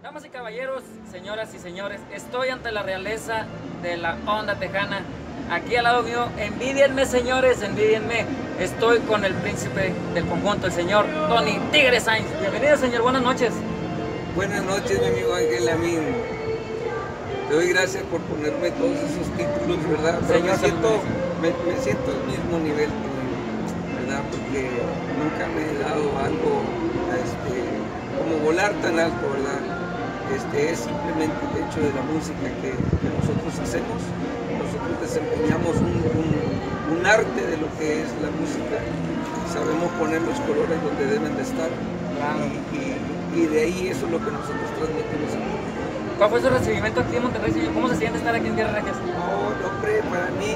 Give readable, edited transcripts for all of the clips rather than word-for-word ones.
Damas y caballeros, señoras y señores, estoy ante la realeza de la onda tejana. Aquí al lado mío, envídienme señores, envídienme. Estoy con el príncipe del conjunto, el señor Tony Tigre Sainz. Bienvenido señor, buenas noches. Buenas noches mi amigo Ángel Amin. Te doy gracias por ponerme todos esos títulos, ¿verdad? Pero Señor, me siento al mismo nivel, ¿verdad? Porque nunca me he dado algo como volar tan alto, ¿verdad? Es simplemente el hecho de la música que nosotros hacemos. Nosotros desempeñamos un arte de lo que es la música. Sabemos poner los colores donde deben de estar. Claro. Y de ahí eso es lo que nosotros transmitimos al público. ¿Cuál fue su recibimiento aquí en Monterrey, señor? ¿Cómo se siente estar aquí en Tierra Regias? Oh, hombre, para mí,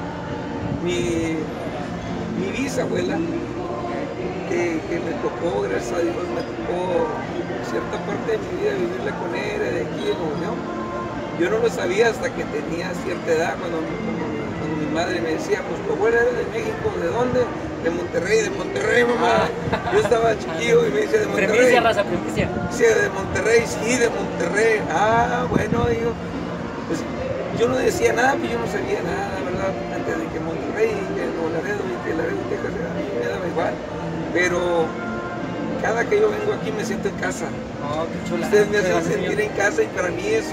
mi bisabuela, que me tocó, gracias a Dios, me tocó cierta parte de mi vida vivirla con él, de aquí en Nuevo León. Yo no lo sabía hasta que tenía cierta edad, cuando mi madre me decía, pues tu abuela era de México, ¿de dónde? De Monterrey, mamá. Yo estaba chiquillo y me dice, de Monterrey. Primicia, raza, primicia. Sí, de Monterrey, sí, de Monterrey. Ah, bueno, digo, pues yo no decía nada, pues yo no sabía nada, ¿verdad? Antes de que Monterrey, que Nuevo Laredo y que Laredo, Texas, a mí me daba igual. Pero cada que yo vengo aquí me siento en casa. Oh, qué chula. Ustedes me hacen sentir en casa y para mí es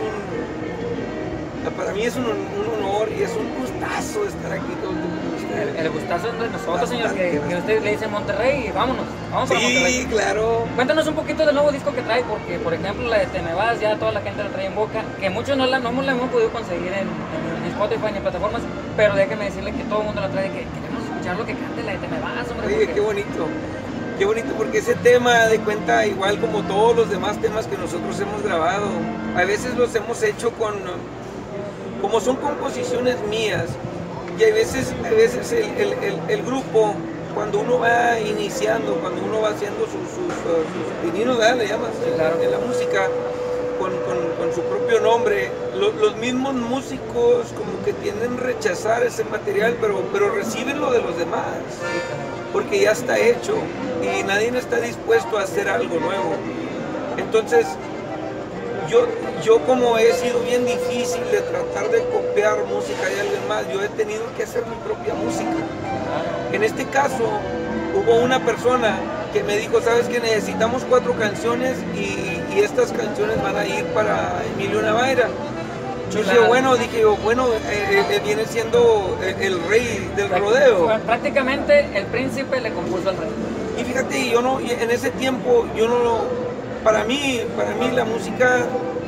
un honor y es un gustazo estar aquí todo el tiempo con ustedes. El gustazo es de nosotros, señor, que usted le dice Monterrey y vámonos, vamos para Monterrey. Sí, claro. Cuéntanos un poquito del nuevo disco que trae, porque por ejemplo la de Te Me Vas, ya toda la gente la trae en boca, que muchos no la hemos podido conseguir en Spotify ni en plataformas, pero déjeme decirle que todo el mundo la trae, que queremos escuchar lo que cante la de Te Me Vas, hombre. Oye, porque... qué bonito porque ese tema de cuenta, igual como todos los demás temas que nosotros hemos grabado, a veces los hemos hecho como son composiciones mías, y a veces el grupo, cuando uno va iniciando, cuando uno va haciendo sus pininos, ¿verdad? Le llamas, sí, claro, en la música, con su propio nombre, los mismos músicos como que tienden a rechazar ese material, pero reciben lo de los demás, porque ya está hecho y nadie está dispuesto a hacer algo nuevo. Entonces, yo como he sido bien difícil de tratar de copiar música de alguien más, yo he tenido que hacer mi propia música. En este caso, hubo una persona que me dijo, sabes que necesitamos 4 canciones y estas canciones van a ir para Emilio Navaira. Dije yo, bueno, viene siendo el rey del rodeo. Bueno, prácticamente el príncipe le compuso al rey. Y fíjate, en ese tiempo, para mí la música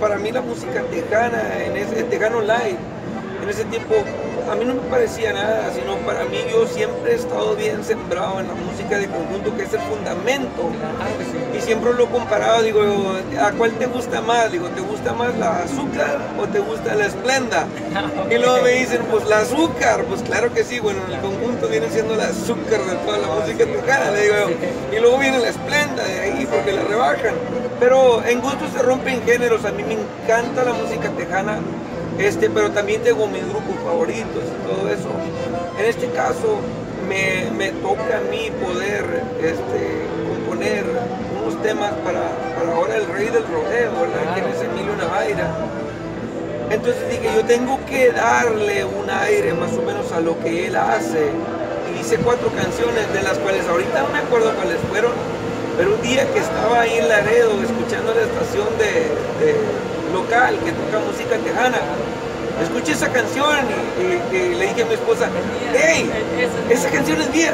tejana, el tejano live, en ese tiempo, a mí no me parecía nada, sino para mí yo siempre he estado bien sembrado en la música de conjunto, que es el fundamento. Y siempre lo he comparado, digo, ¿a cuál te gusta más? Digo, ¿te gusta más la azúcar o te gusta la esplenda? Y luego me dicen, pues la azúcar, pues claro que sí, bueno, en el conjunto viene siendo la azúcar de toda la música tejana, le digo yo. Y luego viene la esplenda de ahí, porque la rebajan. Pero en gusto se rompen géneros, a mí me encanta la música tejana. Pero también tengo mis grupos favoritos y todo eso. En este caso me toca a mí poder componer unos temas para ahora el rey del rodeo, ¿verdad? Que es Emilio Navaira. Entonces dije, yo tengo que darle un aire más o menos a lo que él hace. Y hice 4 canciones, de las cuales ahorita no me acuerdo cuáles fueron, pero un día que estaba ahí en Laredo escuchando la estación de local que toca música tejana, escuché esa canción y le dije a mi esposa, ¡hey! Esa canción es mía.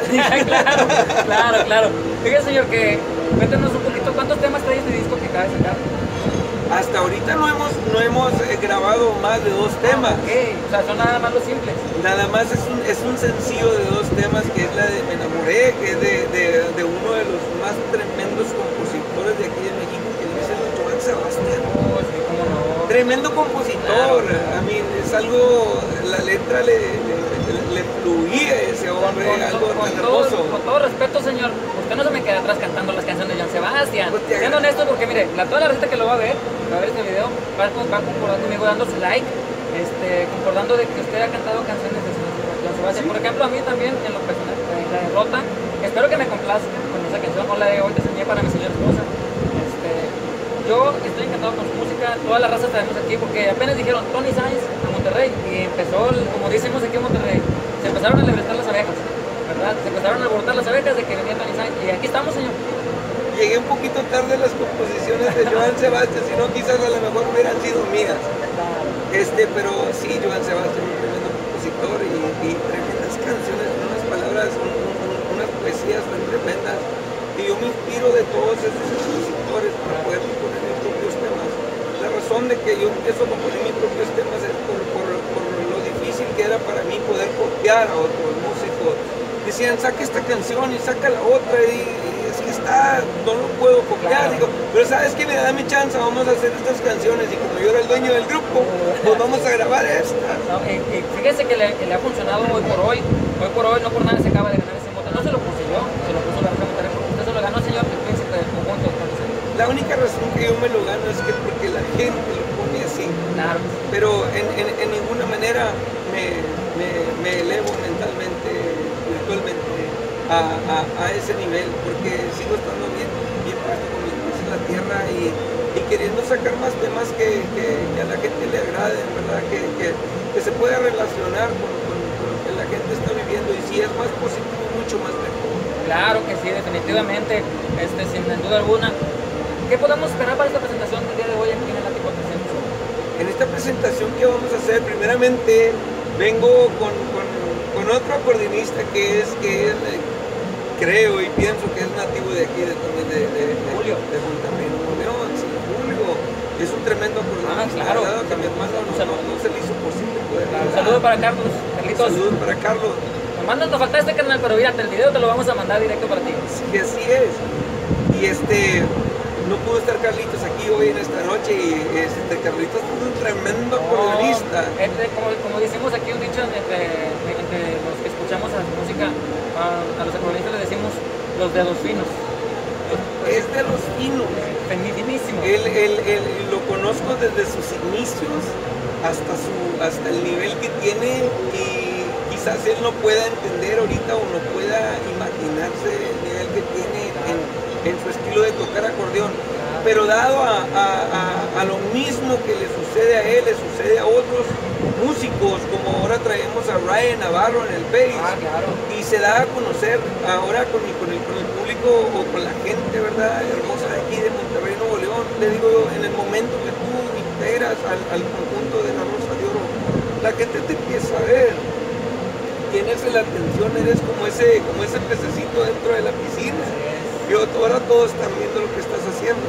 Claro. Fíjese, señor, que cuéntanos un poquito, ¿cuántos temas trae este disco que acaba de sacar? Hasta ahorita no hemos grabado más de 2 temas. Okay. O sea, son nada más los simples. Nada más es un sencillo de 2 temas, que es la de Me Enamoré, que es de uno de los más tremendos compositores de aquí de México, que es el Joan Sebastián. Oh, sí, cómo no. Tremendo compositor, a mí es algo, la letra le fluía a ese hombre, algo tan hermoso. Con todo respeto, señor, usted no se me queda atrás cantando las canciones de Joan Sebastián. Pues siendo honesto, porque mire, toda la gente que lo va a ver este video, va a concordar conmigo dando su like, concordando de que usted ha cantado canciones de Joan Sebastián. Sí. Por ejemplo, a mí también, en lo personal, la de Rota, espero que me complazca con esa canción, o la de Hoy te soñé para mi señora esposa. yo estoy encantado con su música, toda la raza tenemos aquí, porque apenas dijeron Tony Sainz a Monterrey, y empezó, como decimos aquí en Monterrey, se empezaron a lebrestar las abejas, ¿verdad? Se empezaron a alborotar las abejas de que venía Tony Sainz, y aquí estamos, señor. Llegué un poquito tarde a las composiciones de Joan Sebastián, si no quizás a lo mejor hubieran sido mías. Pero sí, Joan Sebastián es un tremendo compositor y tremendas canciones, unas palabras, unas poesías tan tremendas. Y yo me inspiro de todos esos compositores para poder componer mis propios temas. La razón de que yo empiezo a componer mis propios temas es por lo difícil que era para mí poder copiar a otros músicos. Decían, saca esta canción y saca la otra, y es que no lo puedo copiar. Digo, pero sabes que, mira, dame chance, vamos a hacer estas canciones, y como yo era el dueño del grupo, pues vamos a grabar esta. No, fíjese que le ha funcionado hoy por hoy, no por nada se acaba de ganar ese mote, no se lo puse yo, se lo puso la raza Monterrey, porque usted se lo ganó, señor, el príncipe del conjunto. La única razón que yo me lo gano es que porque la gente lo pone así. Claro. Pero en ninguna manera me elevo mentalmente, virtualmente a ese nivel, porque sigo estando bien puesto con mis pies en la tierra y queriendo sacar más temas que a la gente le agraden, ¿verdad? Que se pueda relacionar con lo que la gente está viviendo, y si es más positivo, mucho más mejor. Claro que sí, definitivamente, sin duda alguna. ¿Qué podemos esperar para esta presentación del día de hoy aquí en el Ático 300? En esta presentación que vamos a hacer, primeramente vengo con otro acordeonista que es creo y pienso que es nativo de aquí, también de Julio. De Monterrey, Nuevo León. Sí, Julio es un tremendo acordeonista. Claro. Dado que a mi hermano no se le hizo posible poder. Un saludo para Carlos, Carlitos. Saludos para Carlos. Nos falta este canal, pero fíjate, el video te lo vamos a mandar directo para ti. Sí, así es. Y no pudo estar Carlitos aquí hoy en esta noche, y Carlitos es un tremendo acordeonista. Como decimos aquí un dicho entre los que escuchamos a la música, a los acordeonistas les decimos los dedos finos. Es de los finos. Finísimo. Lo conozco desde sus inicios hasta el nivel que tiene, y quizás él no pueda entender ahorita o no pueda imaginarse el nivel que tiene en su estilo de tocar acordeón, pero dado a lo mismo que le sucede a él, le sucede a otros músicos, como ahora traemos a Ryan Navarro en el bass, claro. Y se da a conocer ahora con el público o con la gente, ¿verdad?, hermosa de aquí de Monterrey, Nuevo León. Le digo yo, en el momento que tú integras al conjunto de La Rosa de Oro, la gente te empieza a ver, tienes la atención, eres como ese pececito dentro de la piscina. Y ahora todos están viendo lo que estás haciendo.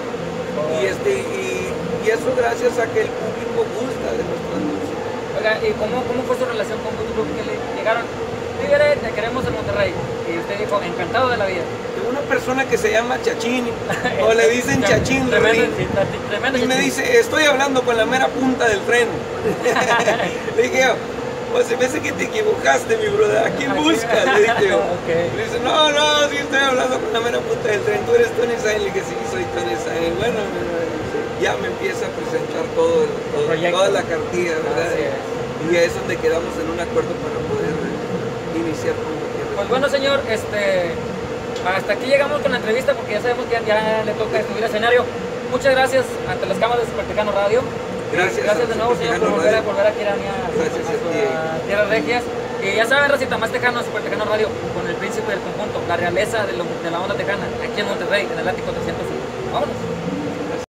Y eso gracias a que el público gusta de nuestra música. Oiga, ¿y cómo fue su relación con Grupo que le llegaron? Líderes, te queremos en Monterrey. Y usted dijo, encantado de la vida. Una persona que se llama Chachín, o le dicen Chachín, tremendo y me dice, estoy hablando con la mera punta del tren. Le dije yo, pues se me hace que te equivocaste, mi brother, ¿a quién buscas? Le dije yo. Okay. Me dice, no, sí estoy hablando con la mera punta del tren, tú eres Tony Sainz. Le dije, sí, soy Tony Sainz. Bueno, ya me empieza a presentar toda la cartilla, ¿verdad? Y es donde quedamos en un acuerdo para poder iniciar con lo que... Pues bueno, señor, hasta aquí llegamos con la entrevista, porque ya sabemos que ya le toca subir al escenario. Muchas gracias ante las cámaras de Super Tejano Radio. Gracias de nuevo, señor, por volver aquí a Tierras Regias. Y ya saben, racita, más tejano, Super Tejano Radio, con el príncipe del conjunto, la realeza de la onda tejana, aquí en Monterrey, en el Ático 301. Vámonos.